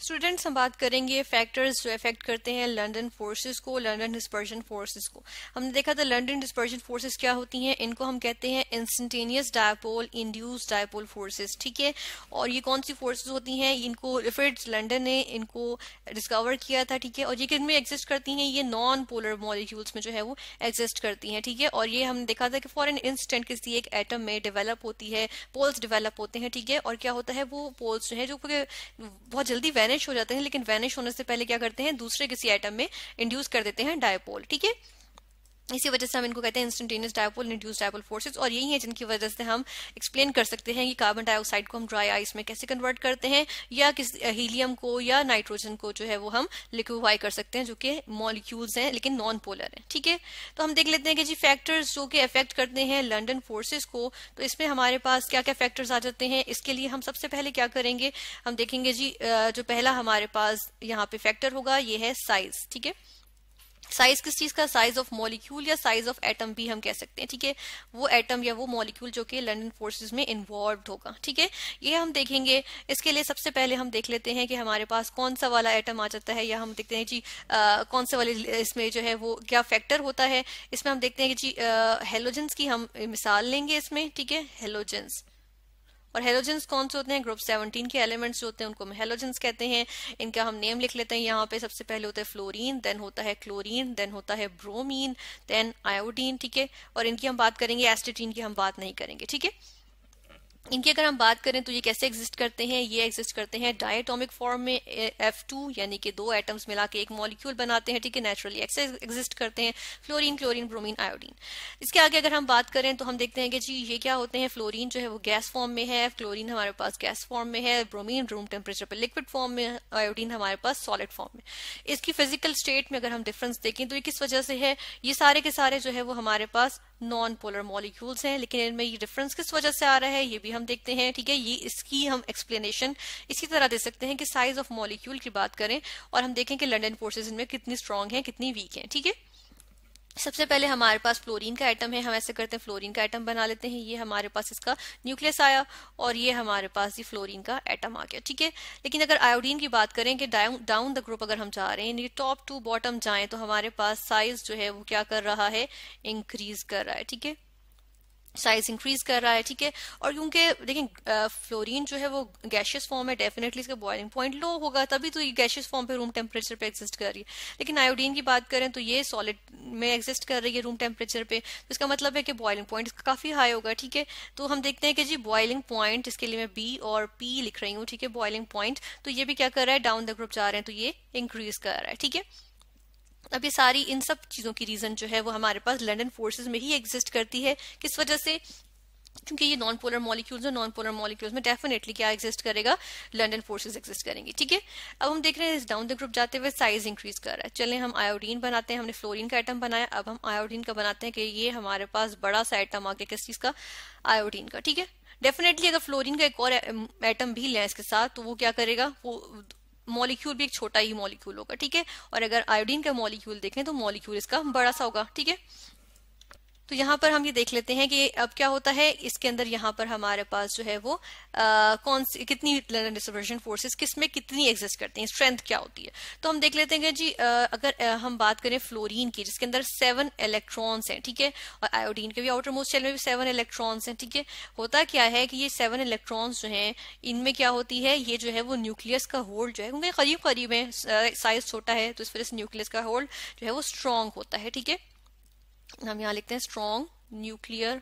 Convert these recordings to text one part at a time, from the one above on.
Students हम बात करेंगे फैक्टर्स जो अफेक्ट करते हैं लंदन फोर्सेस को, लंदन डिस्पर्जन फोर्सेस को। हमने देखा था लंदन डिस्पर्जन फोर्सेस क्या होती हैं, इनको हम कहते हैं instantaneous dipole induced dipole forces, ठीक है। और ये कौन सी फोर्सेस होती हैं, इनको रिफर्ड्स लंदन ने इनको डिस्कवर किया था, ठीक है। और ये किन में एग्जिस्ट करती हैं, ये नॉन पोलर मॉलिक्यूल्स में जो है वो एग्जिस्ट करती हैं, ठीक है। और ये हमने देखा था कि फॉर एन इंस्टेंट किसी एक एटम में डेवलप होती है, पोल्स डेवलप होते हैं, ठीक है। और क्या होता है, वो पोल्स जो है जो बहुत जल्दी वैनिश हो जाते हैं, लेकिन वैनिश होने से पहले क्या करते हैं, दूसरे किसी एटम में इंड्यूस कर देते हैं डायपोल, ठीक है। इसी वजह से हम इनको कहते हैं instantaneous dipole induced dipole forces. और यही है जिनकी वजह से हम एक्सप्लेन कर सकते हैं कि कार्बन डाइऑक्साइड को हम ड्राई आइस में कैसे कन्वर्ट करते हैं, या किस हीलियम को या नाइट्रोजन को जो है वो हम लिक्विफाई कर सकते हैं, जो कि मॉलिक्यूल्स हैं लेकिन नॉन पोलर हैं, ठीक है। तो हम देख लेते हैं कि जी फैक्टर्स जो कि अफेक्ट करते हैं लंदन फोर्सेस को, तो इसमें हमारे पास क्या क्या फैक्टर्स आ जाते हैं। इसके लिए हम सबसे पहले क्या करेंगे, हम देखेंगे जी जो पहला हमारे पास यहाँ पे फैक्टर होगा ये है साइज, ठीक है। साइज किस चीज का, साइज ऑफ मॉलिक्यूल या साइज ऑफ एटम भी हम कह सकते हैं, ठीक है। वो एटम या वो मॉलिक्यूल जो कि लंदन फोर्सेस में इन्वॉल्व होगा, ठीक है। ये हम देखेंगे। इसके लिए सबसे पहले हम देख लेते हैं कि हमारे पास कौन सा वाला एटम आ जाता है, या हम देखते हैं जी कौन से वाले इसमें जो है वो क्या फैक्टर होता है। इसमें हम देखते हैं कि जी हेलोजेंस की हम मिसाल लेंगे इसमें, ठीक है। हेलोजेंस, और हेलोजेंस कौन से होते हैं, ग्रुप 17 के एलिमेंट्स जो होते हैं उनको हम हेलोजेंस कहते हैं। इनका हम नेम लिख लेते हैं यहाँ पे। सबसे पहले होता है फ्लोरीन, देन होता है क्लोरीन, देन होता है ब्रोमीन, देन आयोडीन, ठीक है। और इनकी हम बात करेंगे, एस्टेटीन की हम बात नहीं करेंगे, ठीक है। इनकी अगर हम बात करें तो ये कैसे एग्जिस्ट करते हैं, ये एग्जिस्ट करते हैं डायटोमिक फॉर्म में F2, यानी कि दो एटम्स मिला के एक मॉलिक्यूल बनाते हैं, ठीक है। नेचुरली एग्जिस्ट करते हैं फ्लोरीन, क्लोरीन, ब्रोमीन, आयोडीन। इसके आगे अगर हम बात करें तो हम देखते हैं कि जी ये क्या होते हैं, फ्लोरीन जो है वो गैस फॉर्म में है, क्लोरीन हमारे पास गैस फॉर्म में है, ब्रोमीन रूम टेम्परेचर पर लिक्विड फॉर्म में, आयोडीन हमारे पास सॉलिड फॉर्म में। इसकी फिजिकल स्टेट में अगर हम डिफरेंस देखें तो ये किस वजह से है, ये सारे के सारे जो है वो हमारे पास नॉन पोलर मॉलिक्यूल्स हैं, लेकिन इनमें ये डिफरेंस किस वजह से आ रहा है ये भी हम देखते हैं, ठीक है। ये इसकी हम एक्सप्लेनेशन इसी तरह दे सकते हैं कि साइज ऑफ मॉलिक्यूल की बात करें और हम देखें कि लंदन फोर्सेस इनमें कितनी स्ट्रांग है कितनी वीक है, ठीक है। सबसे पहले हमारे पास फ्लोरीन का एटम है, हम ऐसे करते हैं फ्लोरीन का एटम बना लेते हैं। ये हमारे पास इसका न्यूक्लियस आया और ये हमारे पास ये फ्लोरीन का एटम आ गया, ठीक है। लेकिन अगर आयोडीन की बात करें कि डाउन द ग्रुप अगर हम जा रहे हैं, टॉप टू बॉटम जाएं, तो हमारे पास साइज जो है वो क्या कर रहा है, इंक्रीज कर रहा है, ठीक है। साइज इंक्रीज कर रहा है, ठीक है। और क्योंकि देखिए फ्लोरीन जो है वो गैशियस फॉर्म है, डेफिनेटली इसका बॉइलिंग पॉइंट लो होगा, तभी तो ये गैशियस फॉर्म पे रूम टेम्परेचर पे एग्जिस्ट कर रही है। लेकिन आयोडीन की बात करें तो ये सॉलिड में एग्जिस्ट कर रही है रूम टेम्परेचर पे, तो इसका मतलब है कि बॉइलिंग पॉइंट इसका काफी हाई होगा, ठीक है। तो हम देखते हैं कि जी बॉइलिंग पॉइंट, इसके लिए मैं बी और पी लिख रही हूँ, ठीक है। बॉइलिंग पॉइंट, तो ये भी क्या कर रहा है, डाउन द ग्रुप जा रहे हैं तो ये इंक्रीज कर रहा है, ठीक है। अब ये सारी इन सब चीजों की रीजन जो है वो हमारे पास लंदन फोर्सेस में ही एग्जिस्ट करती है। किस वजह से, क्योंकि ये नॉन पोलर मॉलिक्यूल्स है, नॉन पोलर मॉलिक्यूल्स में डेफिनेटली क्या एग्जिस्ट करेगा, लंदन फोर्सेस एग्जिस्ट करेंगे, ठीक है। अब हम देख रहे हैं इस डाउन द ग्रुप जाते हुए साइज इंक्रीज कर रहा है। चलें हम आयोडीन बनाते हैं, हमने फ्लोरीन का एटम बनाया, अब हम आयोडीन का बनाते हैं कि ये हमारे पास बड़ा सा एटम आ गया, किस चीज का, आयोडीन का, ठीक है। डेफिनेटली अगर फ्लोरीन का एक और एटम भी लें इसके साथ तो वो क्या करेगा, वो मॉलिक्यूल भी एक छोटा ही मॉलिक्यूल होगा, ठीक है। और अगर आयोडीन का मॉलिक्यूल देखें तो मॉलिक्यूल इसका बड़ा सा होगा, ठीक है। तो यहाँ पर हम ये देख लेते हैं कि अब क्या होता है इसके अंदर, यहाँ पर हमारे पास जो है वो कौन सी कितनी लंदन डिस्पर्जन फोर्सेस किस में कितनी एग्जिस्ट करती हैं, स्ट्रेंथ क्या होती है। तो हम देख लेते हैं कि जी अगर हम बात करें फ्लोरीन की, जिसके अंदर 7 इलेक्ट्रॉन्स हैं, ठीक है। और आयोडीन के भी आउटर मोस्ट शेल में भी 7 इलेक्ट्रॉन्स हैं, ठीक है। होता क्या है कि ये 7 इलेक्ट्रॉन्स जो हैं इनमें क्या होती है, ये जो है वो न्यूक्लियस का होल्ड जो है क्योंकि करीब करीब है, साइज छोटा है, तो इस वजह से न्यूक्लियस का होल्ड जो है वो स्ट्रॉन्ग होता है, ठीक है। हम यहाँ लिखते हैं स्ट्रॉन्ग न्यूक्लियर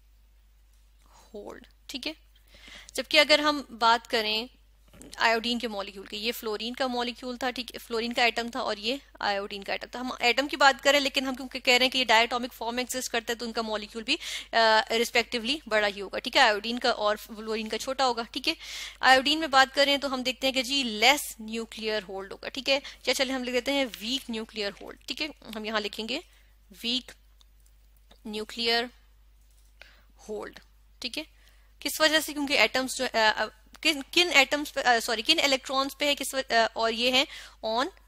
होल्ड, ठीक है। जबकि अगर हम बात करें आयोडीन के मॉलिक्यूल की, ये फ्लोरीन का मॉलिक्यूल था, ठीक है, फ्लोरीन का एटम था और ये आयोडीन का एटम था। हम एटम की बात करें, लेकिन हम क्योंकि कह रहे हैं कि ये डायटोमिक फॉर्म में एग्जिस्ट करता है तो उनका मॉलिक्यूल भी रिस्पेक्टिवली बड़ा ही होगा, ठीक है। आयोडीन का और फ्लोरीन का छोटा होगा, ठीक है। आयोडीन में बात करें तो हम देखते हैं कि जी लेस न्यूक्लियर होल्ड होगा, ठीक है। या चलिए हम लिख देते हैं वीक न्यूक्लियर होल्ड, ठीक है। हम यहाँ लिखेंगे वीक न्यूक्लियर होल्ड, ठीक है। किस वजह से, क्योंकि एटम्स जो किन एटम्स पे, सॉरी किन इलेक्ट्रॉन्स पे है, और ये है ऑन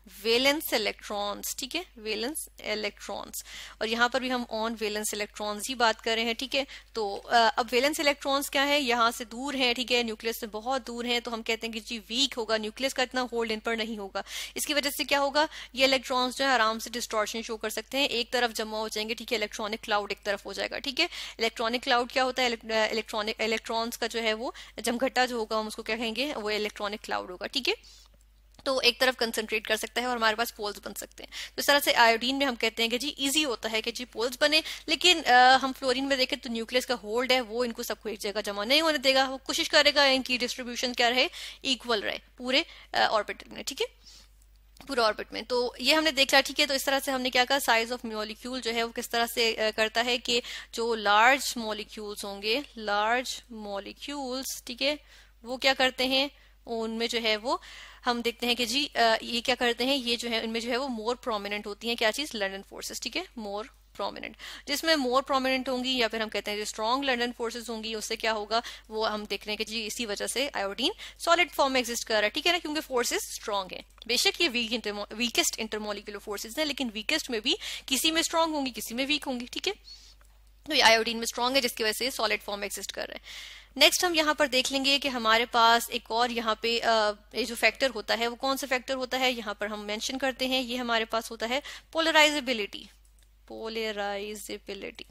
वैलेंस इलेक्ट्रॉन्स, ठीक है, वैलेंस इलेक्ट्रॉन्स। और यहाँ पर भी हम ऑन वैलेंस इलेक्ट्रॉन्स ही बात कर रहे हैं, ठीक है। तो अब वैलेंस इलेक्ट्रॉन्स क्या है, यहाँ से दूर है, ठीक है, न्यूक्लियस से बहुत दूर है, तो हम कहते हैं कि जी वीक होगा, न्यूक्लियस का इतना होल्ड इन पर नहीं होगा। इसकी वजह से क्या होगा, ये इलेक्ट्रॉन्स जो है आराम से डिस्टॉर्शन शो कर सकते हैं, एक तरफ जमा हो जाएंगे, ठीक है, इलेक्ट्रॉनिक क्लाउड एक तरफ हो जाएगा, ठीक है। इलेक्ट्रॉनिक क्लाउड क्या होता है, इलेक्ट्रॉन्स का जो है वो जमघटा जो होगा हम उसको क्या कहेंगे, वो इलेक्ट्रॉनिक क्लाउड होगा, ठीक है। तो एक तरफ कंसंट्रेट कर सकता है और हमारे पास पोल्स बन सकते हैं। तो इस तरह से आयोडीन में हम कहते हैं कि जी इजी होता है कि जी पोल्स बने, लेकिन हम फ्लोरीन में देखें तो न्यूक्लियस का होल्ड है, वो इनको सबको एक जगह जमा नहीं होने देगा, वो कोशिश करेगा इनकी डिस्ट्रीब्यूशन क्या रहे, इक्वल रहे पूरे ऑर्बिट में, ठीक है, पूरे ऑर्बिट में। तो ये हमने देखा, ठीक है। तो इस तरह से हमने क्या कहा, साइज ऑफ मॉलिक्यूल जो है वो किस तरह से करता है कि जो लार्ज मॉलिक्यूल्स होंगे, लार्ज मॉलिक्यूल्स, ठीक है, वो क्या करते हैं, उनमें जो है वो हम देखते हैं कि जी ये क्या करते हैं, ये जो है इनमें जो है वो मोर प्रोमिनेंट होती है क्या चीज, लंडन फोर्सेस, ठीक है, मोर प्रोमिनेंट। जिसमें मोर प्रोमिनेंट होंगी या फिर हम कहते हैं जो स्ट्रॉन्ग लंडन फोर्सेस होंगी, उससे क्या होगा, वो हम देख रहे हैं कि जी इसी वजह से आयोडीन सॉलिड फॉर्म में एग्जिस्ट कर रहा है, ठीक है ना, क्योंकि फोर्सेस स्ट्रॉन्ग है। बेशक ये वीकेस्ट इंटरमोलिकुलर फोर्सेस है, लेकिन वीकेस्ट में भी किसी में स्ट्रॉन्ग होंगी, किसी में वीक होंगी, ठीक है। तो ये आयोडीन में स्ट्रॉन्ग है, जिसकी वजह से सॉलिड फॉर्म में एग्जिस्ट कर रहा है। नेक्स्ट हम यहाँ पर देख लेंगे कि हमारे पास एक और यहाँ पे ये जो फैक्टर होता है वो कौन सा फैक्टर होता है, यहाँ पर हम मेंशन करते हैं, ये हमारे पास होता है पोलराइजेबिलिटी, पोलराइजेबिलिटी,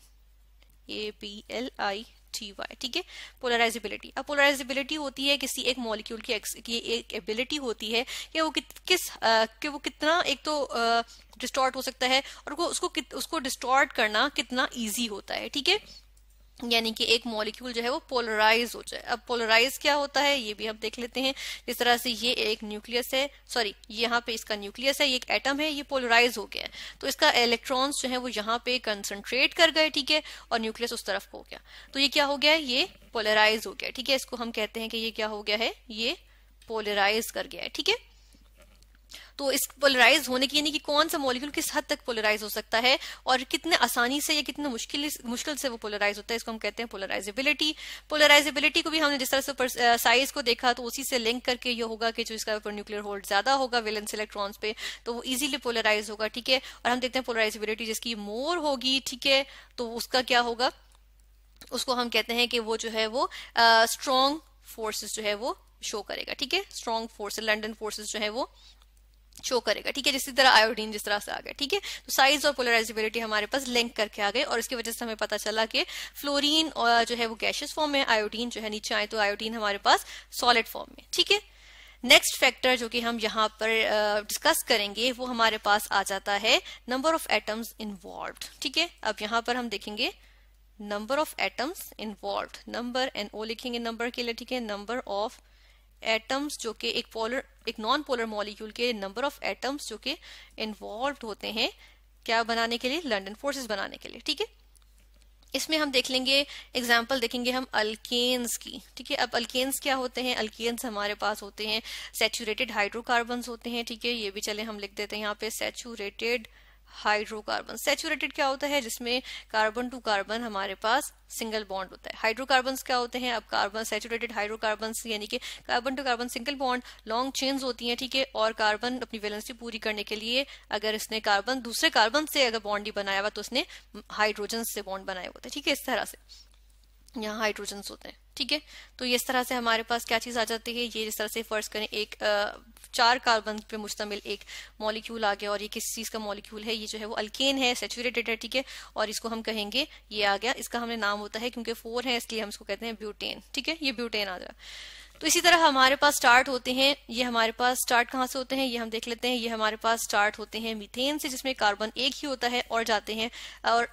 APLITY, ठीक है, पोलराइजेबिलिटी। अब पोलराइजेबिलिटी होती है किसी एक मॉलिक्यूल की एक एबिलिटी होती है कि वो कि वो कितना एक तो डिस्टॉर्ट हो सकता है और वो उसको डिस्टॉर्ट करना कितना इजी होता है, ठीक है। यानी कि एक मॉलिक्यूल जो है वो पोलराइज हो जाए। अब पोलराइज क्या होता है ये भी हम देख लेते हैं। जिस तरह से ये एक न्यूक्लियस है, सॉरी यहाँ पे इसका न्यूक्लियस है, ये एक एटम है, ये पोलराइज हो गया है, तो इसका इलेक्ट्रॉन्स जो है वो यहाँ पे कंसंट्रेट कर गए, ठीक है, और न्यूक्लियस उस तरफ हो गया, तो ये क्या हो गया है, ये पोलराइज हो गया, ठीक है। इसको हम कहते हैं कि ये क्या हो गया है, ये पोलराइज कर गया है, ठीक है। तो इस पोलराइज होने की यानी कि कौन सा मॉलिक्यूल किस हद तक पोलराइज हो सकता है और कितने आसानी से या कितने मुश्किल से वो पोलराइज होता है, इसको हम कहते हैं पोलराइजेबिलिटी। पोलराइजेबिलिटी को भी हमने जिस तरह से साइज को देखा तो उसी से लिंक करके ये होगा कि जो इसका न्यूक्लियर होल्ड ज्यादा होगा वैलेंस इलेक्ट्रॉन्स पे, तो वो इजीली पोलराइज होगा, ठीक है। और हम देखते हैं पोलराइजेबिलिटी जिसकी मोर होगी, ठीक है, तो उसका क्या होगा, उसको हम कहते हैं कि वो जो है वो स्ट्रॉन्ग फोर्सेस जो है वो शो करेगा, ठीक है, स्ट्रॉन्ग फोर्स लंडन फोर्सेस जो है वो शो करेगा, ठीक है, जिस तरह आयोडीन जिस तरह से आ गया, ठीक है। तो साइज और पोलराइजेबिलिटी हमारे पास लिंक करके आ गए और इसकी वजह से हमें पता चला कि फ्लोरीन और जो है वो गैशियस फॉर्म में, आयोडीन जो है नीचे आए तो आयोडीन हमारे पास सॉलिड फॉर्म में, ठीक है। नेक्स्ट फैक्टर जो कि हम यहाँ पर डिस्कस करेंगे वो हमारे पास आ जाता है नंबर ऑफ एटम्स इन्वॉल्व्ड, ठीक है। अब यहाँ पर हम देखेंगे number of atoms involved, number N O लिखेंगे नंबर के लिए, ठीक है, नंबर ऑफ एटम्स जो कि एक नॉन पोलर मॉलिक्यूल के नंबर ऑफ एटम्स जो कि इन्वॉल्व होते हैं क्या बनाने के लिए, लंडन फोर्सेस बनाने के लिए, ठीक है। इसमें हम देख लेंगे एग्जाम्पल देखेंगे हम अल्केन्स की, ठीक है। अब अल्केन्स क्या होते हैं, अल्केन्स हमारे पास होते हैं सैचुरेटेड हाइड्रोकार्बन्स होते हैं, ठीक है, ये भी चले हम लिख देते हैं यहाँ पे सैचुरेटेड हाइड्रोकार्बन। सैचुरेटेड क्या होता है, जिसमें कार्बन टू कार्बन हमारे पास सिंगल बॉन्ड होता है। हाइड्रोकार्बन्स क्या होते हैं, अब कार्बन सैचुरेटेड हाइड्रोकार्बन्स यानी कि carbon to carbon single bond, long chains होती हैं, ठीक है। और कार्बन अपनी वैलेंसी पूरी करने के लिए अगर इसने कार्बन दूसरे कार्बन से अगर बॉन्ड ही बनाया हुआ तो उसने हाइड्रोजन से बॉन्ड बनाया होता है, ठीक है। इस तरह से यहाँ हाइड्रोजन होते हैं, ठीक है। तो इस तरह से हमारे पास क्या चीज आ जाती है, ये जिस तरह से फर्ज करें एक 4 कार्बन पे मुश्तमिल एक मॉलिक्यूल आ गया और ये किस चीज का मॉलिक्यूल है, ये जो है वो अल्केन है, सैचुरेटेड है, ठीक है। और इसको हम कहेंगे ये आ गया, इसका हमने नाम होता है क्योंकि 4 है इसलिए हम इसको कहते हैं ब्यूटेन, ठीक है, ये ब्यूटेन आ गया। तो इसी तरह हमारे पास स्टार्ट होते हैं, ये हमारे पास स्टार्ट कहाँ से होते हैं ये हम देख लेते हैं। ये हमारे पास स्टार्ट होते हैं मीथेन से जिसमें कार्बन एक ही होता है और जाते हैं और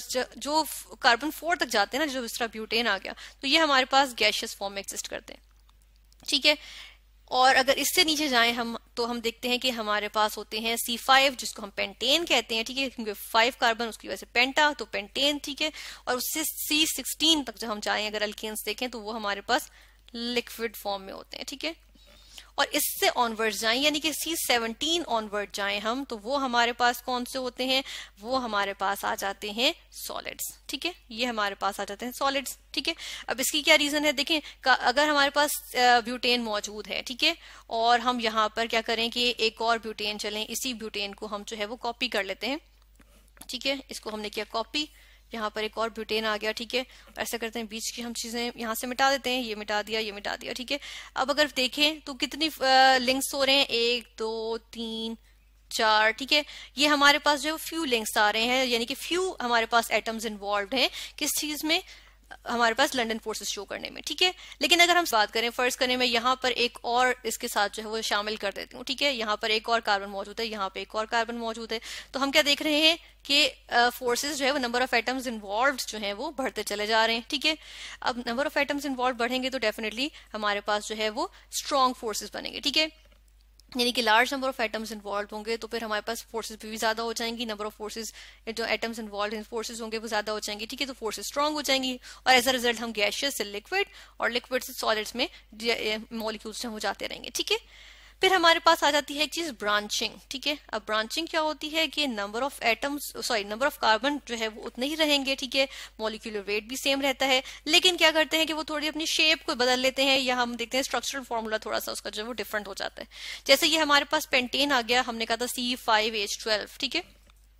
जो कार्बन 4 तक जाते हैं ना, जो इस तरह ब्यूटेन आ गया तो ये हमारे पास गैशियस फॉर्म में एग्जिस्ट करते हैं, ठीक है। और अगर इससे नीचे जाएं हम तो हम देखते हैं कि हमारे पास होते हैं C5 जिसको हम पेंटेन कहते हैं, ठीक है, क्योंकि 5 कार्बन उसकी वजह से पेंटा तो पेंटेन, ठीक है। और उससे C16 तक जब हम जाएं अगर अल्केन्स देखें तो वो हमारे पास लिक्विड फॉर्म में होते हैं, ठीक है। और इससे ऑनवर्ड जाएं, यानी कि C17 ऑनवर्ड जाएं हम, तो वो हमारे पास कौन से होते हैं, वो हमारे पास आ जाते हैं सॉलिड्स। ठीक है, ये हमारे पास आ जाते हैं सॉलिड्स। ठीक है, अब इसकी क्या रीजन है, देखें अगर हमारे पास ब्यूटेन मौजूद है, ठीक है, और हम यहाँ पर क्या करें कि एक और ब्यूटेन चलें, इसी ब्यूटेन को हम जो है वो कॉपी कर लेते हैं। ठीक है, इसको हमने किया कॉपी, यहाँ पर एक और ब्यूटेन आ गया। ठीक है, ऐसा करते हैं बीच की हम चीजें यहाँ से मिटा देते हैं, ये मिटा दिया, ये मिटा दिया। ठीक है, अब अगर देखें तो कितनी लिंक्स हो रहे हैं, 1 2 3 4। ठीक है, ये हमारे पास जो फ्यू लिंक्स आ रहे हैं, यानी कि फ्यू हमारे पास एटम्स इन्वॉल्व हैं किस चीज में, हमारे पास लंदन फोर्सेस शो करने में। ठीक है, लेकिन अगर हम बात करें, फर्ज करें मैं यहाँ पर एक और इसके साथ जो है वो शामिल कर देती हूँ। ठीक है, यहाँ पर एक और कार्बन मौजूद है, यहाँ पे एक और कार्बन मौजूद है, तो हम क्या देख रहे हैं कि फोर्सेस जो है वो नंबर ऑफ एटम्स इन्वॉल्व जो है वो बढ़ते चले जा रहे हैं। ठीक है, अब नंबर ऑफ एटम्स इन्वॉल्व बढ़ेंगे तो डेफिनेटली हमारे पास जो है वो स्ट्रॉन्ग फोर्सेस बनेंगे। ठीक है, यानी कि large number of atoms involve होंगे तो फिर हमारे पास फोर्सेस भी ज्यादा हो जाएंगी, नंबर ऑफ फोर्सेस जो एटम्स इन्वॉल्व इन फोर्सेस होंगे वो ज्यादा हो जाएंगी। ठीक है, तो फोर्सेस स्ट्रांग हो जाएंगी और एज अ रिजल्ट हम गैशियस से लिक्विड और लिक्विड से सॉलिड्स में मॉलिक्यूल्स हो जाते रहेंगे। ठीक है, फिर हमारे पास आ जाती है एक चीज ब्रांचिंग। ठीक है, अब ब्रांचिंग क्या होती है कि number of atoms number of carbon जो है वो उतने ही रहेंगे। ठीक है, मॉलिक्यूलर वेट भी सेम रहता है, लेकिन क्या करते हैं कि वो थोड़ी अपनी शेप को बदल लेते हैं, या हम देखते हैं स्ट्रक्चरल फॉर्मूला थोड़ा सा उसका जो है वो डिफरेंट हो जाता है। जैसे ये हमारे पास पेंटेन आ गया, हमने कहा था C5H12। ठीक है,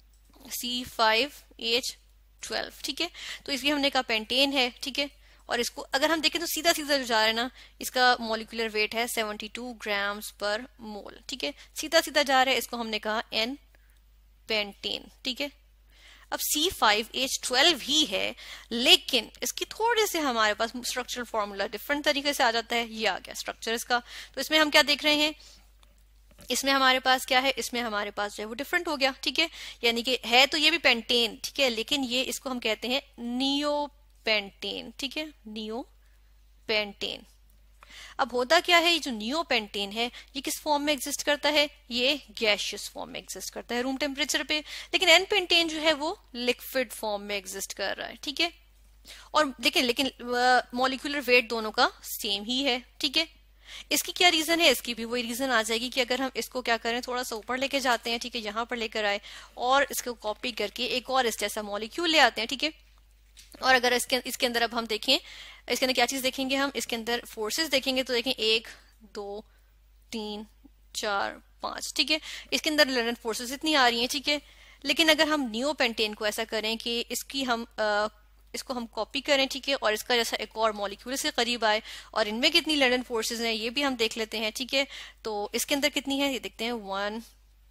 C5H12। ठीक है, तो इसलिए हमने कहा पेंटेन है। ठीक है, और इसको अगर हम देखें तो सीधा सीधा जो जा रहा है ना, इसका मॉलिक्यूलर वेट है 72 ग्राम्स पर मोल। ठीक है, सीधा सीधा जा रहा है, इसको हमने कहा N पेंटेन। ठीक है, अब C5H12 ही है, लेकिन इसकी थोड़े से हमारे पास स्ट्रक्चरल फॉर्मूला डिफरेंट तरीके से आ जाता है। ये आ गया स्ट्रक्चर इसका, तो इसमें हम क्या देख रहे हैं, इसमें हमारे पास क्या है, इसमें हमारे पास जो है वो डिफरेंट हो गया। ठीक है, यानी कि है तो ये भी पेंटेन, ठीक है, लेकिन ये इसको हम कहते हैं नियो पेंटेन। ठीक है, नियो पेंटेन। अब होता क्या है, ये जो नियो पेंटेन है ये किस फॉर्म में एग्जिस्ट करता है, ये गैशियस फॉर्म में एग्जिस्ट करता है रूम टेम्परेचर पे, लेकिन एन पेंटेन जो है वो लिक्विड फॉर्म में एग्जिस्ट कर रहा है। ठीक है, और लेकिन मॉलिक्यूलर वेट दोनों का सेम ही है। ठीक है, इसकी क्या रीजन है, इसकी भी वही रीजन आ जाएगी कि अगर हम इसको क्या करें, थोड़ा सा ऊपर लेके जाते हैं, ठीक है, यहाँ पर लेकर आए और इसको कॉपी करके एक और इस जैसा मॉलिक्यूल ले आते हैं। ठीक है, और अगर इसके अंदर अब हम देखें, इसके अंदर क्या चीज देखेंगे हम, इसके अंदर फोर्सेस देखेंगे, तो देखें 1 2 3 4 5। ठीक है, इसके अंदर लंदन फोर्सेस इतनी आ रही हैं। ठीक है, लेकिन अगर हम नियो पेंटेन को ऐसा करें कि इसको हम कॉपी करें, ठीक है, और इसका जैसा एक और मॉलिक्यूल से करीब आए और इनमें कितनी लंदन फोर्सेस हैं ये भी हम देख लेते हैं। ठीक है, तो इसके अंदर कितनी है ये देखते हैं, 1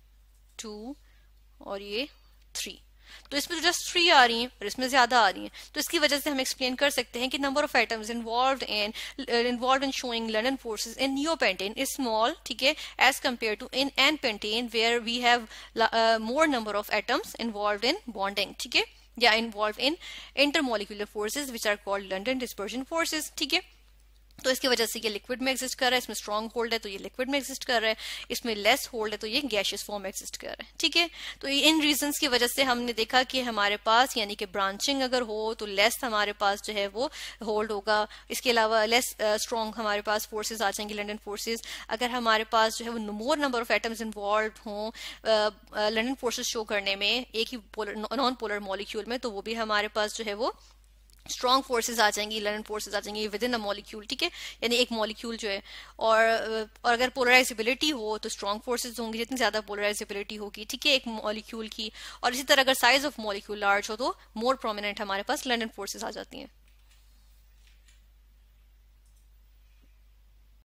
2 और ये 3। तो इसमें जस्ट 3 आ रही हैं और इसमें ज्यादा आ रही हैं, तो इसकी वजह से हम एक्सप्लेन कर सकते हैं कि number of atoms involved in showing London forces in neopentane is small. ठीक है, as compared to in N pentane where we have more number of atoms involved in bonding. ठीक है, या involve in intermolecular forces which are called London dispersion forces. ठीक है, तो इसकी वजह से ये लिक्विड में एग्जिस्ट कर रहा है, इसमें स्ट्रॉन्ग होल्ड है तो ये लिक्विड में एग्जिस्ट कर रहा है, इसमें लेस होल्ड है तो ये गैशियस फॉर्म में एग्जिस्ट कर रहा है। ठीक है, तो इन रीजंस की वजह से हमने देखा कि हमारे पास यानी कि ब्रांचिंग अगर हो तो लेस हमारे पास जो है वो होल्ड होगा, इसके अलावा लेस स्ट्रॉन्ग हमारे पास फोर्सेज आ जाएंगे, लंदन फोर्सेज। अगर हमारे पास जो है वो more number of atoms involve हों लंदन फोर्सेज शो करने में एक ही नॉन पोलर मॉलिक्यूल में, तो वो भी हमारे पास जो है वो स्ट्रॉन्ग फोर्सेज आ जाएंगी, लंदन फोर्सेज आ जाएंगी विद इन अ मॉलिक्यूल। ठीक है, यानी एक मॉलिक्यूल जो है, और अगर पोलराइजेबिलिटी हो तो स्ट्रॉन्ग फोर्सेज होंगी, जितनी ज्यादा पोलराइजेबिलिटी होगी, ठीक है, एक मॉलिक्यूल की, और इसी तरह अगर साइज ऑफ मॉलिक्यूल लार्ज हो तो मोर प्रोमिनेंट हमारे पास लंदन फोर्सेज आ जाती हैं।